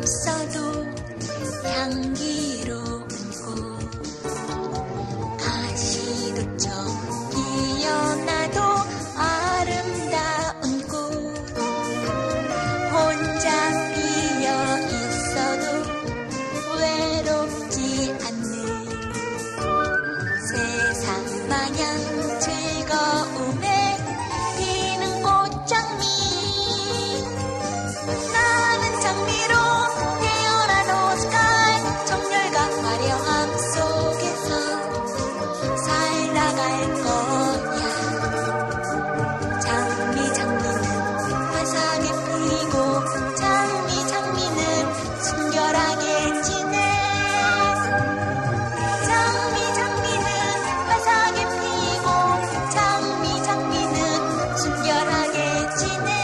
없어도 향기로운 꽃 가시도처럼 피어나도 아름다운 꽃 혼자 피어 있어도 외롭지 않는 세상 마냥 즐거움에 피는 꽃장미 나는 장미로 태어난 오스칼 정열과 화려함 속에서 살아갈 거야 장미 장미는 화사하게 피고 장미 장미는 순결하게 지내 장미 장미는 화사하게 피고 장미 장미는 순결하게 지내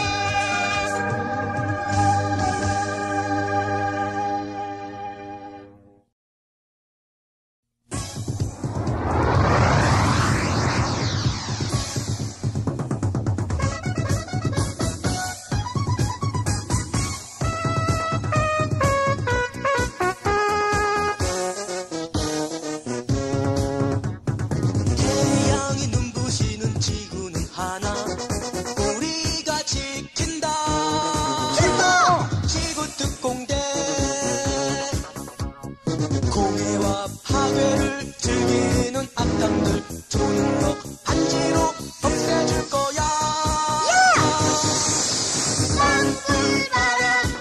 태양이 눈부시는 지구는 하나 우리가 지킨다 지구 특공대 공해와 파괴를 즐기는 악당들 조능력 한지로 없애줄 거야 땅불바람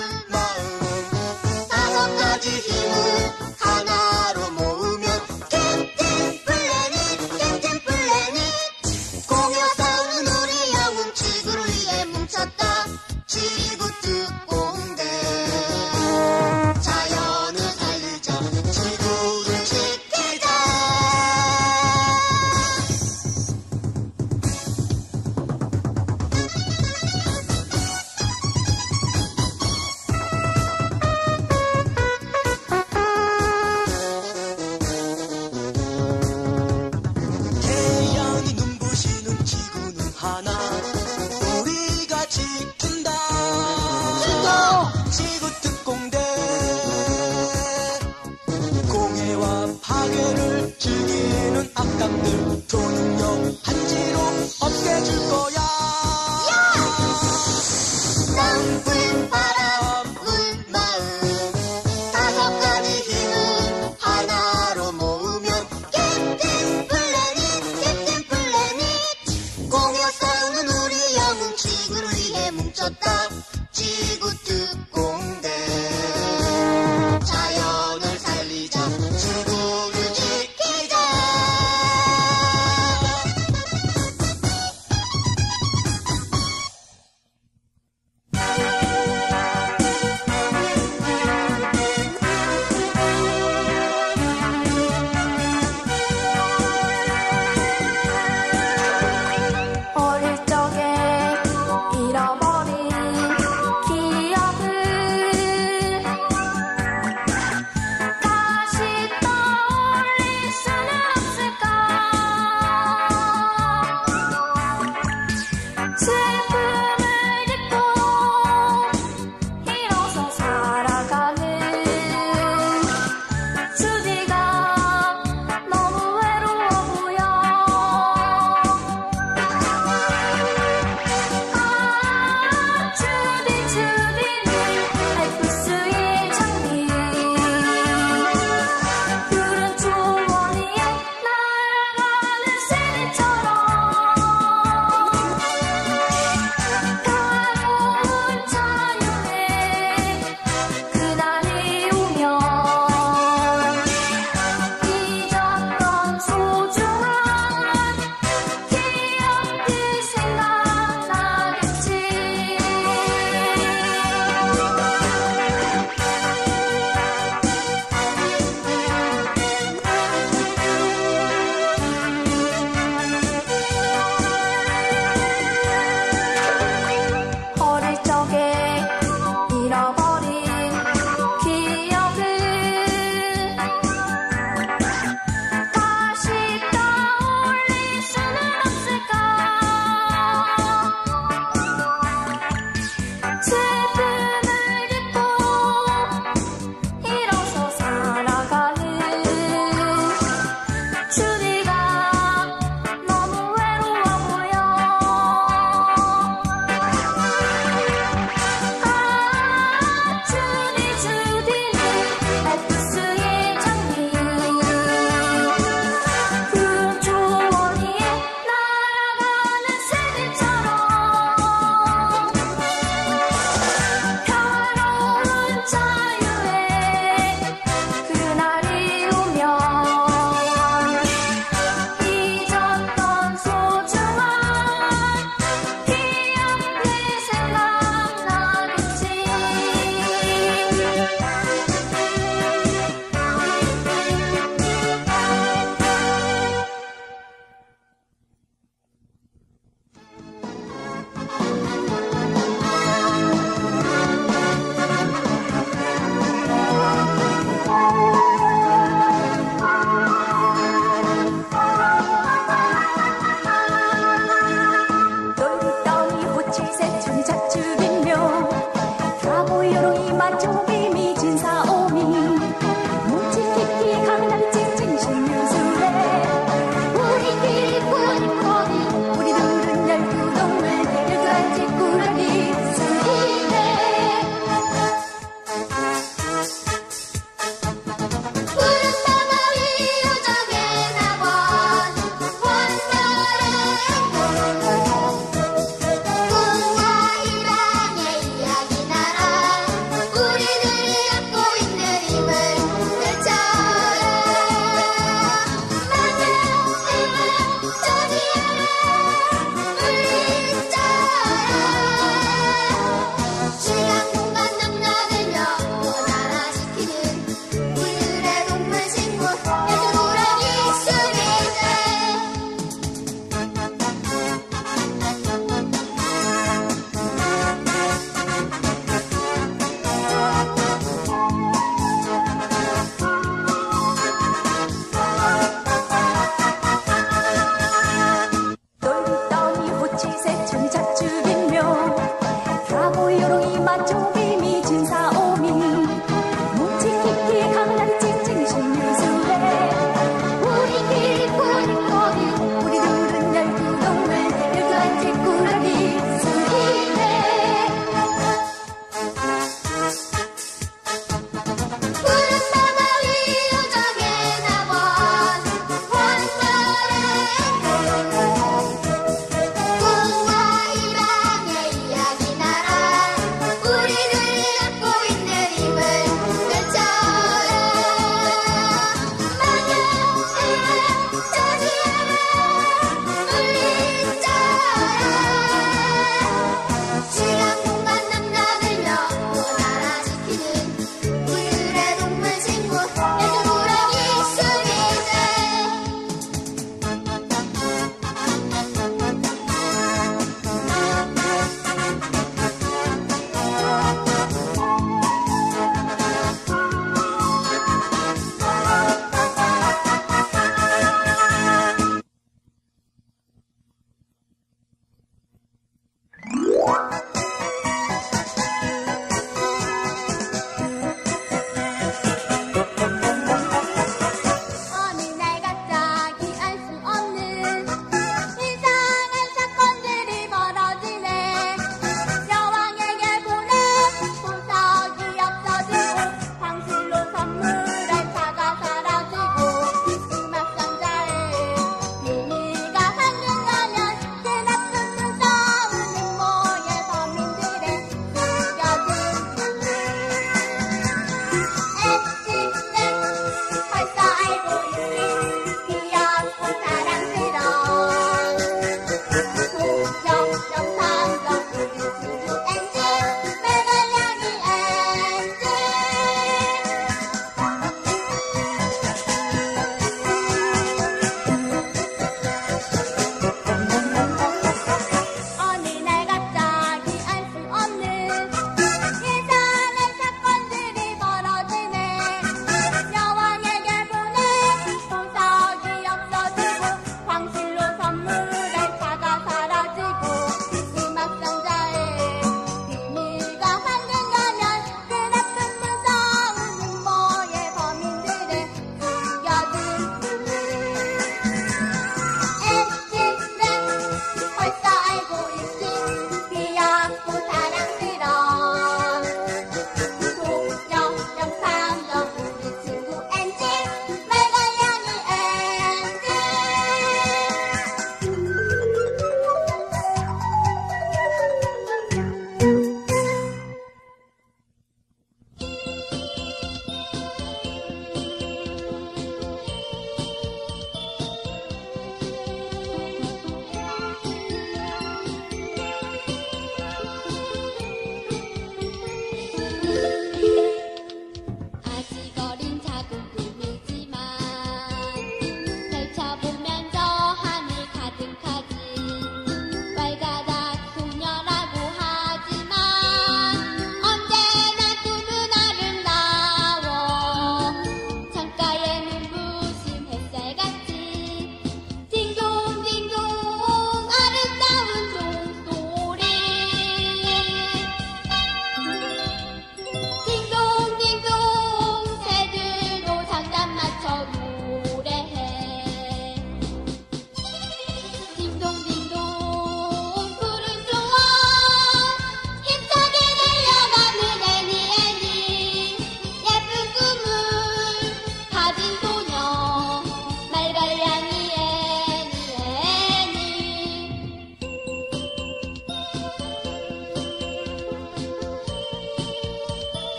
물마음 다섯 가지 힘을 하나로 모으면 캡틴 플래닛 공허 싸우는 우리 영웅 지구를 위해 뭉쳤다 지구 특공대 자연을 살리자 지구를 지키자 태양이 눈부시는 지구는 하나 우리가 지킨다 지구 특공대 공해와 파괴를 즐기는 악당들 조능력 한지로 없애줄 거야 땅불바람 물마음 다섯 가지 힘을 하나로 모으면 캡틴 플래닛 공허 싸우는 우리 영웅 지구를 위해 뭉쳤다 지구 특공대 자연을 살리자 지구를 지키자 어릴 적에 잃어버린 기억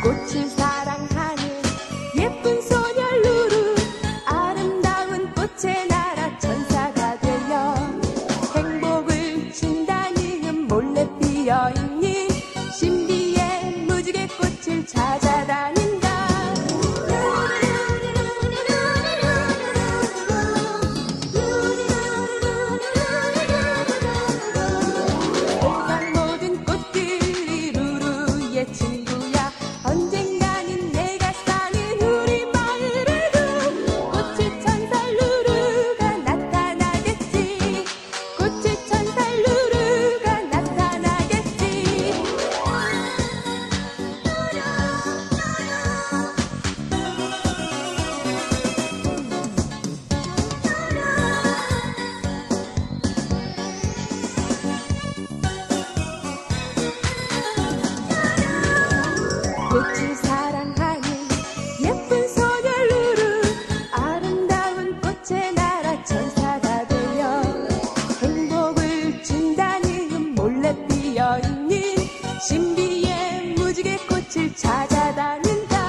꽃을 사랑하는 예쁜 소녀 루루 아름다운 꽃의 나라 천사가 되어 행복을 준다는 몰래 피어있는 신비의 무지개 꽃을 찾아다닌다. 세상 모든 꽃들이 루루의 친구야. 언젠가는 내가 사는 우리 마을에도 꽃의 천사 루루가 나타나겠지. 꽃의 천사 루루가 나타나겠지. 꽃을 사랑하는 예쁜 소녀 루루 아름다운 꽃의 나라 천사가 되어 행복을 준다는 몰래 피어있는 신비의 무지개 꽃을 찾아다닌다.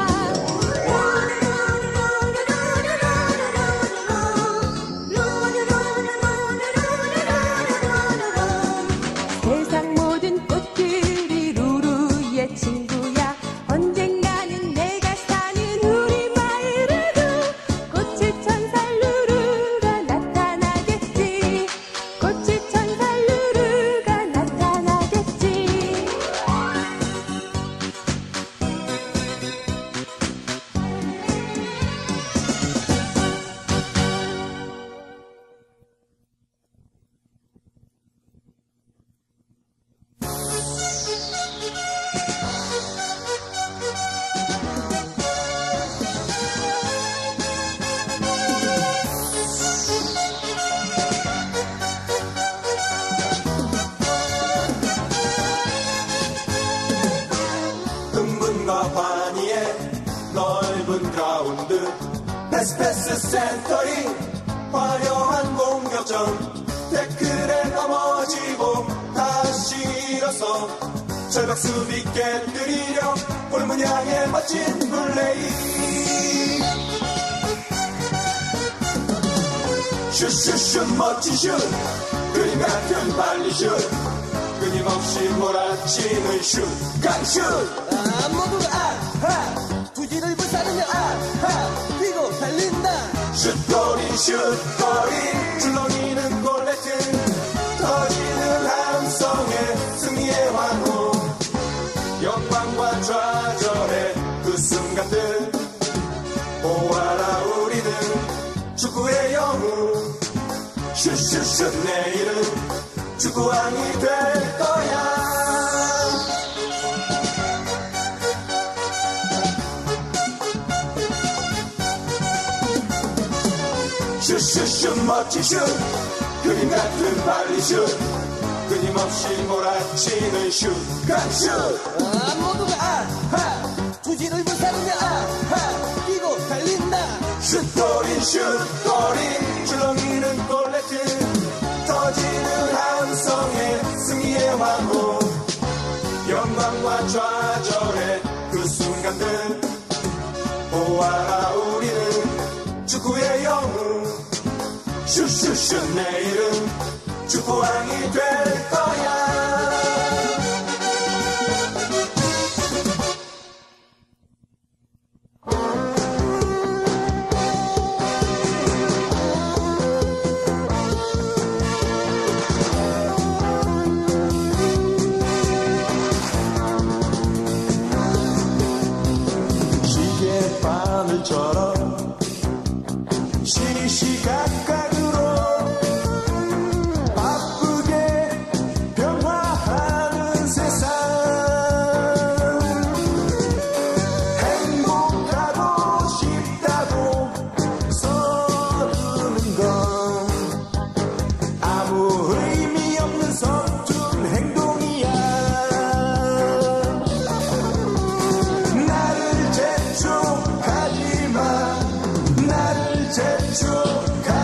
세상 모든 꽃들이 루루의 친구야. 언젠가는 내가 사는 우리 마을에도 꽃의 천사 루루가 나타나겠지. 꽃의 천사 루루가 나타나겠지. 흥분과 환희의 넓은 그라운드 패스 센터링 화려한 공격전 태클에 넘어지고 다시 일어서 절박 수비께 들이려 골문 향해 멋진 플레이. 슛슛슛 멋진 슛 그림 같은 빨리 슛 끊임없이 몰아치는 슛 강슛. 모두가 아하 투지를 불사르며 아하 뛰고 달린다. 슛골인 슛골인 줄렁이는 골레트 터지는 함성의 승리의 환호 영광과 좌절의 그 순간들 보아라 우리는 축구의 영웅. 슛슛슛 내일은 축구왕이 될 거야. 슛슛슛 멋진 슛 그림 같은 빨리 슛 끊임없이 몰아치는 슛 강슛. 모두가 아하 투지를 불사르며 아하 뛰고 달린다. 슛골인 슛골인 줄렁이는 골레트 터지는 함성의 승리의 환호 영광과 좌절의 그 순간들 보아라 우리는 축구의 영웅. 슛슛슛 내일은 축구왕이 될 거야. 시계바늘처럼 시시각각으로 바쁘게 변화하는 세상. 행복하고 싶다고 서두르는 건 아무 의미 없는 서툰 행동이야. 나를 재촉하지 마. 나를 재촉하지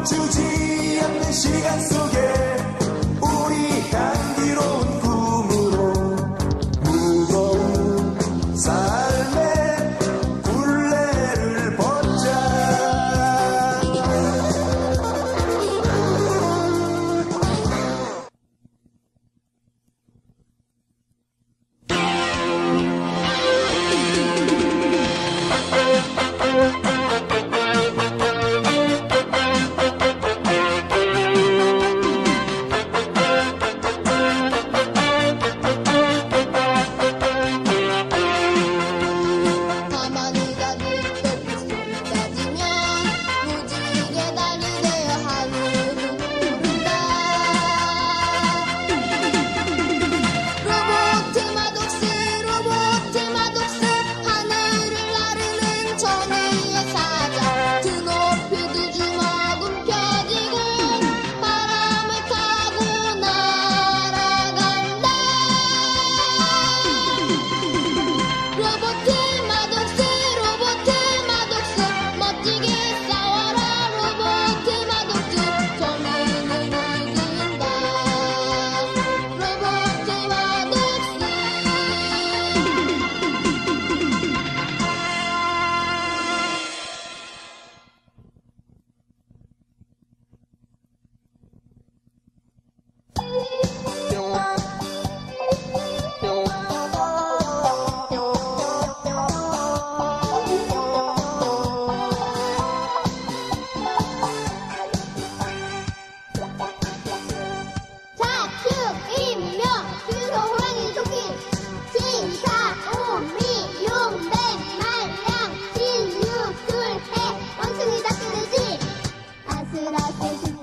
멈추지 않는 시간 속에 우리 향기로운 꿈으로 무거운 삶의 굴레를 벗자. 가만히 가둘 때 빗소리 따지면 무지개 달리되어 하늘을 오른다. 로봇 마독스 하늘을 나르는 정의의 사자. 드높이 두 주먹은 펴지고 바람을 타고 날아간다. 로봇 마독스 멋지게 싸워라. 로봇 마독스 정의는 이긴다. 로봇 마독스. 자축, 인명, 주소, 호랑이, 토끼, 신사, 오미, 용, 뱀, 말, 양, 진, 육, 둘, 해, 원숭이, 닭돼지, 아슬아슬